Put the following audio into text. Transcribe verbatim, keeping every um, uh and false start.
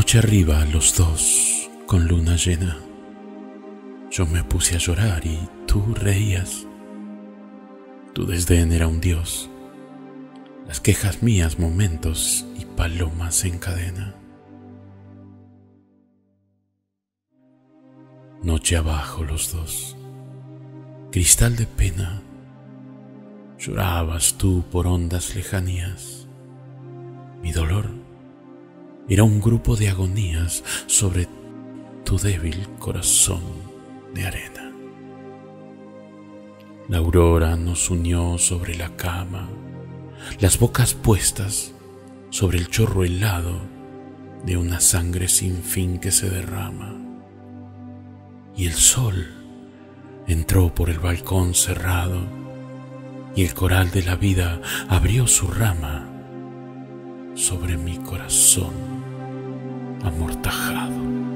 Noche arriba los dos con luna llena. Yo me puse a llorar y tú reías. Tu desdén era un dios, las quejas mías momentos y palomas en cadena. Noche abajo los dos, cristal de pena, llorabas tú por hondas lejanías. Mi dolor era un grupo de agonías sobre tu débil corazón de arena. La aurora nos unió sobre la cama, las bocas puestas sobre el chorro helado de una sangre sin fin que se derrama. Y el sol entró por el balcón cerrado y el coral de la vida abrió su rama sobre mi corazón amortajado.